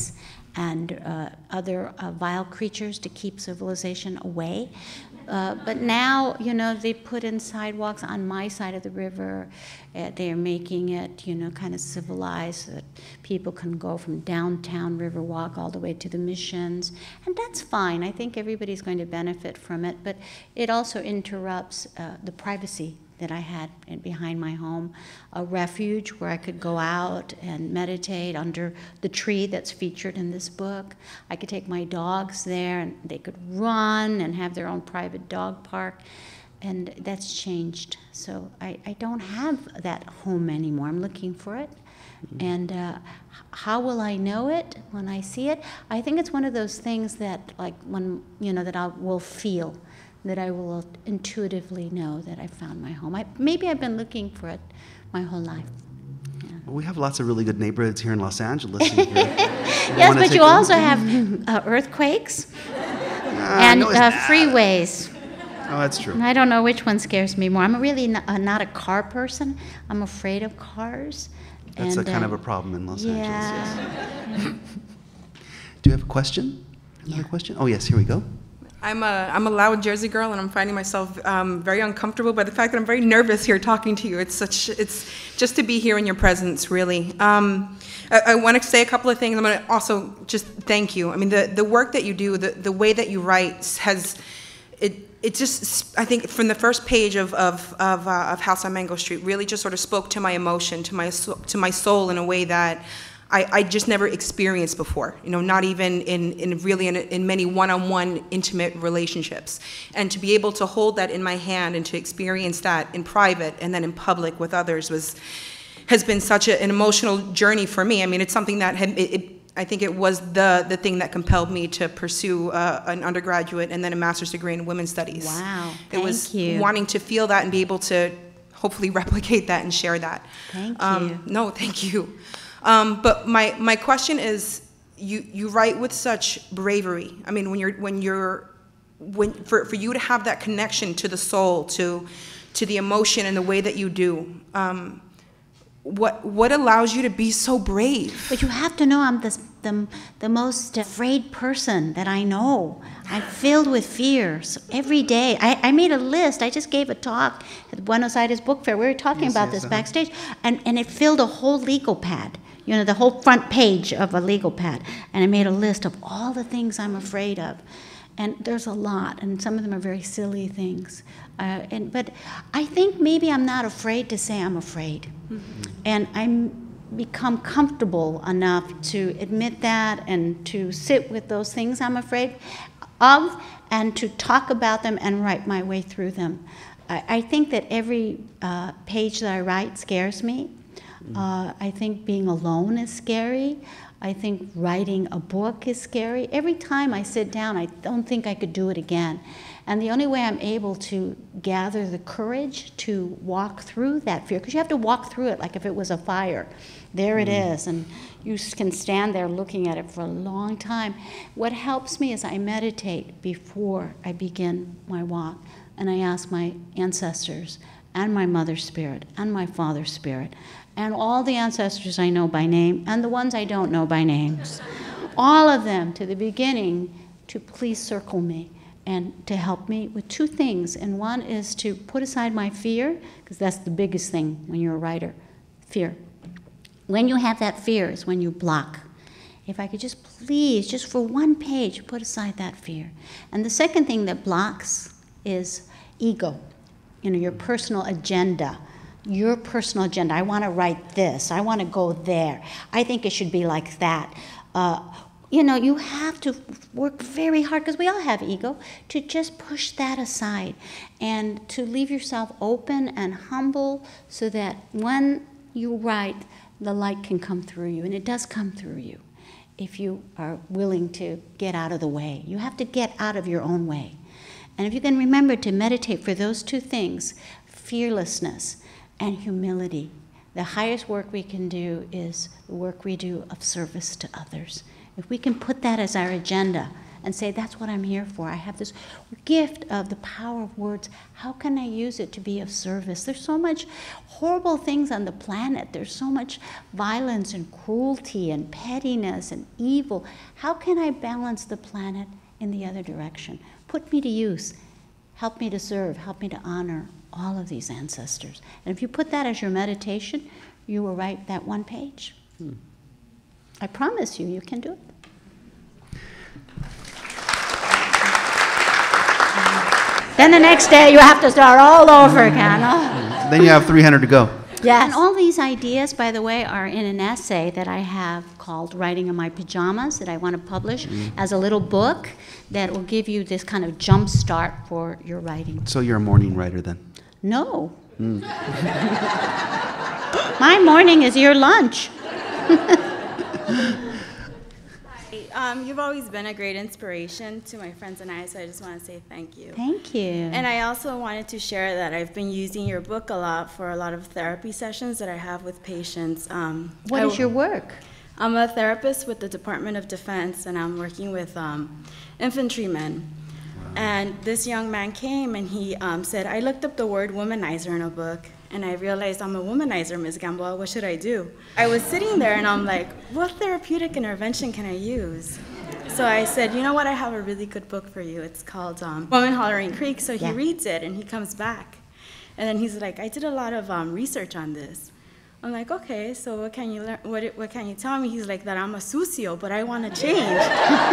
and other vile creatures to keep civilization away. But now, you know, they put in sidewalks on my side of the river. They're making it, you know, kind of civilized so that people can go from downtown Riverwalk all the way to the missions. And that's fine. I think everybody's going to benefit from it. But it also interrupts the privacy that I had behind my home, a refuge where I could go out and meditate under the tree that's featured in this book. I could take my dogs there and they could run and have their own private dog park. And that's changed. So I don't have that home anymore. I'm looking for it. And how will I know it when I see it? I think it's one of those things that, like, when, you know, that I will feel, that I will intuitively know that I found my home. Maybe I've been looking for it my whole life. Yeah. Well, we have lots of really good neighborhoods here in Los Angeles. Yes, but you also have earthquakes and freeways. Oh, that's true. And I don't know which one scares me more. I'm really not a car person. I'm afraid of cars. That's and, a kind of a problem in Los Angeles, yes. Do you have a question? Another question? Oh, yes, here we go. I'm a loud Jersey girl, and I'm finding myself very uncomfortable by the fact that I'm very nervous here talking to you. It's just to be here in your presence, really. I want to say a couple of things. I'm going to also just thank you. I mean, the work that you do, the way that you write has, it just, I think from the first page of House on Mango Street really just sort of spoke to my emotion, to my soul in a way that I just never experienced before, you know, not even in many one-on-one intimate relationships. And to be able to hold that in my hand and to experience that in private and then in public with others has been such an emotional journey for me. I mean, it's something that I think it was the thing that compelled me to pursue an undergraduate and then a master's degree in women's studies. Wow, It was wanting to feel that and be able to hopefully replicate that and share that. Thank you. No, thank you. But my question is, you write with such bravery. I mean, for you to have that connection to the soul, to the emotion and the way that you do, what allows you to be so brave? But you have to know I'm the most afraid person that I know. I'm filled with fears every day. I made a list. I just gave a talk at the Buenos Aires Book Fair. We were talking about this backstage, and it filled a whole legal pad. You know, the whole front page of a legal pad. And I made a list of all the things I'm afraid of. And there's a lot, and some of them are very silly things. But I think maybe I'm not afraid to say I'm afraid. Mm-hmm. And I'm become comfortable enough to admit that and to sit with those things I'm afraid of and to talk about them and write my way through them. I think that every page that I write scares me. I think being alone is scary. I think writing a book is scary. Every time I sit down, I don't think I could do it again. And the only way I'm able to gather the courage to walk through that fear, because you have to walk through it like if it was a fire. There it is, and you can stand there looking at it for a long time. What helps me is I meditate before I begin my walk, and I ask my ancestors and my mother spirit and my father spirit and all the ancestors I know by name and the ones I don't know by names, all of them to the beginning, to please circle me and to help me with two things. And one is to put aside my fear, because that's the biggest thing when you're a writer, fear. When you have that fear is when you block. If I could just please, just for one page, put aside that fear. And the second thing that blocks is ego, you know, your personal agenda. Your personal agenda. I want to write this. I want to go there. I think it should be like that. You know, you have to work very hard, because we all have ego, to just push that aside and to leave yourself open and humble so that when you write, the light can come through you. And it does come through you if you are willing to get out of the way. You have to get out of your own way. And if you can remember to meditate for those two things, fearlessness and humility, the highest work we can do is the work we do of service to others. If we can put that as our agenda and say, that's what I'm here for. I have this gift of the power of words. How can I use it to be of service? There's so much horrible things on the planet. There's so much violence and cruelty and pettiness and evil. How can I balance the planet in the other direction? Put me to use. Help me to serve. Help me to honor all of these ancestors. And if you put that as your meditation, you will write that one page. I promise you, you can do it. Then the next day, you have to start all over again. Oh. Then you have 300 to go. Yes. And all these ideas, by the way, are in an essay that I have called Writing in My Pajamas that I want to publish as a little book that will give you this kind of jump start for your writing. So you're a morning writer then? No. My morning is your lunch. You've always been a great inspiration to my friends and I, so I just want to say thank you. Thank you. And I also wanted to share that I've been using your book a lot for a lot of therapy sessions that I have with patients. What is your work? I'm a therapist with the Department of Defense, and I'm working with infantrymen. And this young man came and he said, I looked up the word womanizer in a book, and I realized I'm a womanizer, Ms. Gamboa. What should I do? I was sitting there and I'm like, what therapeutic intervention can I use? So I said, you know what, I have a really good book for you. It's called Woman Hollering Creek. So he reads it and he comes back. And then he's like, I did a lot of research on this. I'm like, okay, so what can you learn? What can you tell me? He's like, that I'm a sucio, but I want to change.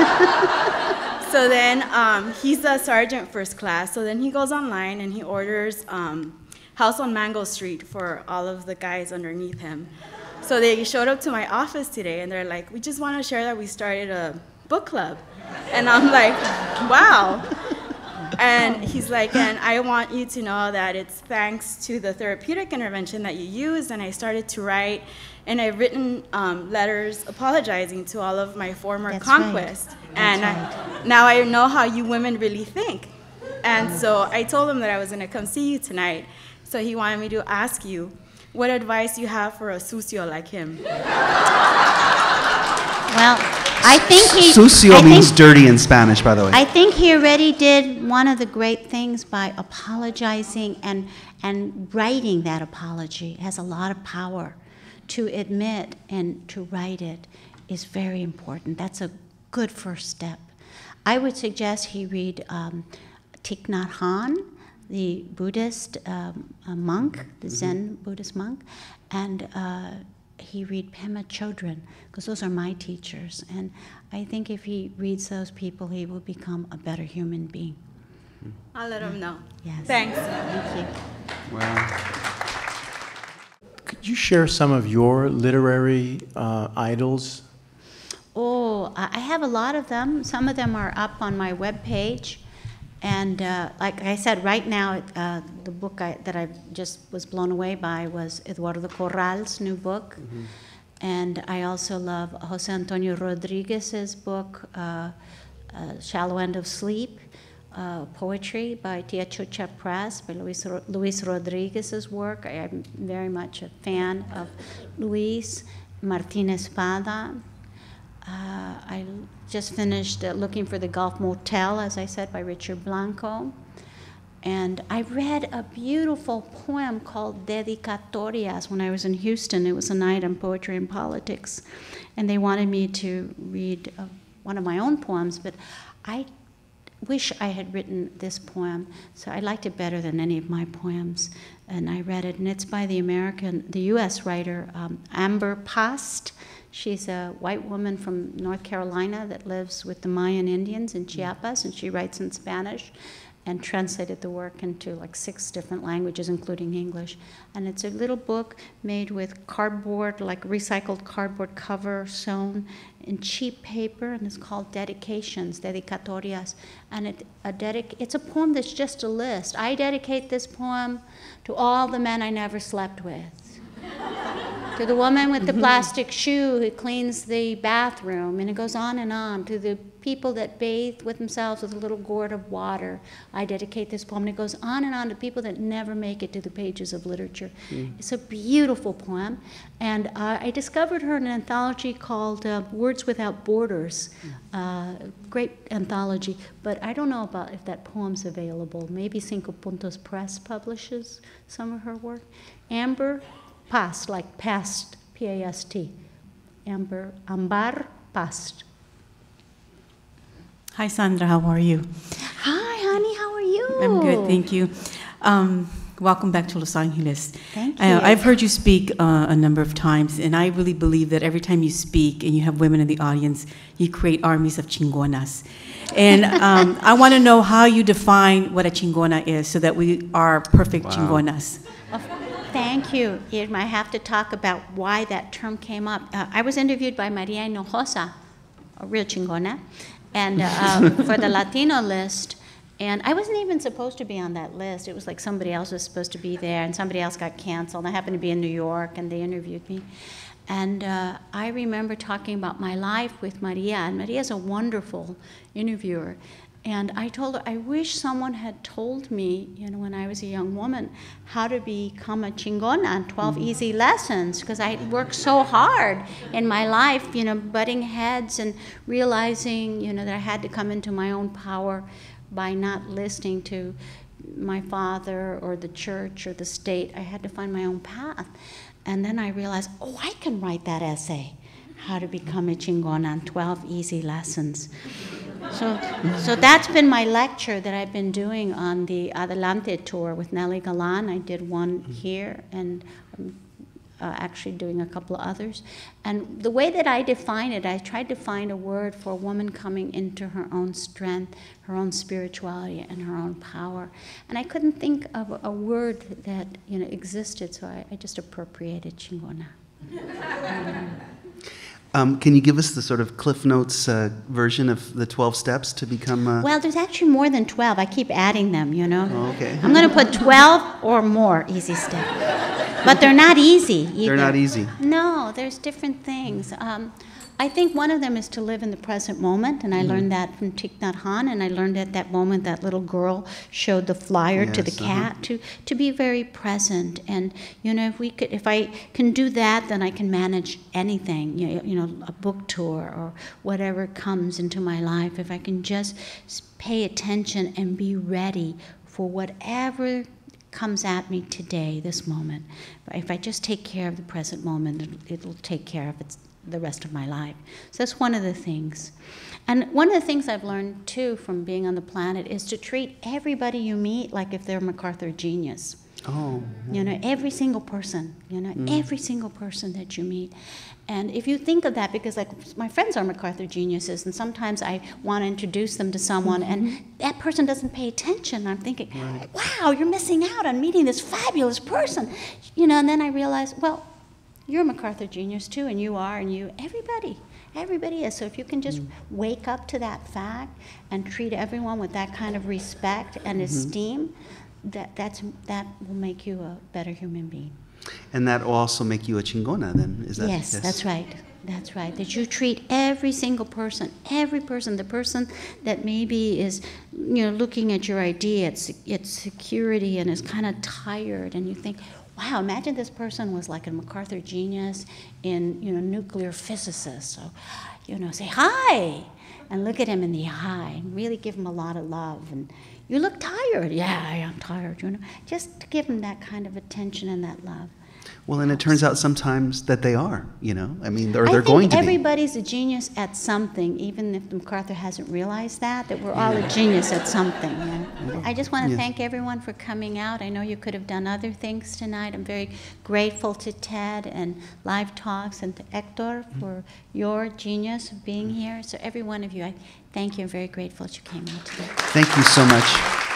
So then he's a sergeant first class. So then he goes online and he orders House on Mango Street for all of the guys underneath him. So they showed up to my office today and they're like, we just want to share that we started a book club. And I'm like, wow. And he's like, and I want you to know that it's thanks to the therapeutic intervention that you used, and I started to write, and I've written letters apologizing to all of my former conquests. And now I know how you women really think. And so I told him that I was going to come see you tonight. So he wanted me to ask you what advice you have for a sucio like him. Well, I think he... Sucio means dirty in Spanish, by the way. I think he already did one of the great things by apologizing and writing that apology. It has a lot of power. To admit and to write it is very important. That's a good first step. I would suggest he read Thich Nhat Hanh, the Buddhist monk, the Zen Buddhist monk, and he read Pema Chodron, because those are my teachers. And I think if he reads those people, he will become a better human being. I'll let him know. Yes. Thanks. Thank you. Well, Could you share some of your literary idols? Oh, I have a lot of them. Some of them are up on my webpage. And like I said, right now, the book that I just was blown away by was Eduardo Corral's new book. Mm-hmm. And I also love Jose Antonio Rodriguez's book, Shallow End of Sleep, poetry by Tia Chucha Press, by Luis Rodriguez's work. I am very much a fan of Luis. Martín Espada. I just finished Looking for the Gulf Motel, as I said, by Richard Blanco. And I read a beautiful poem called Dedicatorias when I was in Houston. It was a night on poetry and politics. And they wanted me to read one of my own poems, but I wish I had written this poem. So I liked it better than any of my poems. And I read it, and it's by the U.S. writer Amber Past. She's a white woman from North Carolina that lives with the Mayan Indians in Chiapas, and she writes in Spanish and translated the work into like 6 different languages, including English. And it's a little book made with cardboard, like recycled cardboard cover sewn in cheap paper, and it's called Dedications, Dedicatorias. And it's a poem that's just a list. I dedicate this poem to all the men I never slept with. to the woman with the plastic shoe who cleans the bathroom, and it goes on, to the people that bathe with themselves with a little gourd of water. I dedicate this poem, and it goes on to people that never make it to the pages of literature. It's a beautiful poem, and I discovered her in an anthology called Words Without Borders. Great anthology, but I don't know about if that poem's available. Maybe Cinco Puntos Press publishes some of her work. Amber Past, like past, P-A-S-T. Ambar Past. Hi, Sandra, how are you? Hi, honey, how are you? I'm good, thank you. Welcome back to Los Angeles. Thank you. I've heard you speak a number of times, and I really believe that every time you speak and you have women in the audience, you create armies of chingonas. And I want to know how you define what a chingona is so that we are perfect chingonas. Thank you, Irma. I have to talk about why that term came up. I was interviewed by Maria Hinojosa, a real chingona, and for the Latino list, and I wasn't even supposed to be on that list. It was like somebody else was supposed to be there, and somebody else got canceled. I happened to be in New York, and they interviewed me. And I remember talking about my life with Maria, and Maria's a wonderful interviewer. And I told her, I wish someone had told me, when I was a young woman, how to become a chingona and 12 easy lessons, because I worked so hard in my life, butting heads and realizing, that I had to come into my own power by not listening to my father or the church or the state. I had to find my own path. And then I realized, I can write that essay, How to Become a Chingona and 12 Easy Lessons. So that's been my lecture that I've been doing on the Adelante tour with Nelly Galan. I did one here, and I'm actually doing a couple of others. And the way that I define it, I tried to find a word for a woman coming into her own strength, her own spirituality, and her own power. And I couldn't think of a word that existed, so I just appropriated chingona. Can you give us the sort of Cliff Notes version of the 12 steps to become Well, there's actually more than 12. I keep adding them, Oh, okay. I'm going to put 12 or more easy steps. But they're not easy either. They're not easy. No, there's different things. I think one of them is to live in the present moment, and I learned that from Thich Nhat Hanh, and I learned at that moment that little girl showed the flyer to the cat to be very present. And if I can do that, then I can manage anything. A book tour or whatever comes into my life. If I can just pay attention and be ready for whatever comes at me today, this moment. If I just take care of the present moment, it'll take care of the rest of my life. So that's one of the things. And one of the things I've learned, too, from being on the planet is to treat everybody you meet like if they're MacArthur genius. Oh. Every single person, every single person that you meet. And if you think of that, because my friends are MacArthur geniuses, and sometimes I want to introduce them to someone, and that person doesn't pay attention. I'm thinking, wow, you're missing out on meeting this fabulous person. And then I realize, well, you're a MacArthur genius too, and you are, and everybody is. So if you can just wake up to that fact and treat everyone with that kind of respect and esteem, that will make you a better human being. And that will also make you a chingona, then? Is that? Yes, that's right. That's right. That you treat every single person, the person that maybe is, looking at your idea, its security, and is kind of tired, and you think, wow, imagine this person was like a MacArthur genius in, nuclear physicist. So, say hi, and look at him in the eye, and really give him a lot of love. And you look tired. Yeah, I am tired, Just to give him that kind of attention and that love. Well, and it turns out sometimes that they are, I mean, or they're going to be. Everybody's a genius at something, even if MacArthur hasn't realized that we're all a genius at something. I just want to thank everyone for coming out. I know you could have done other things tonight. I'm very grateful to Ted and Live Talks and to Hector for your genius of being here. So every one of you, I thank you. I'm very grateful that you came out today. Thank you so much.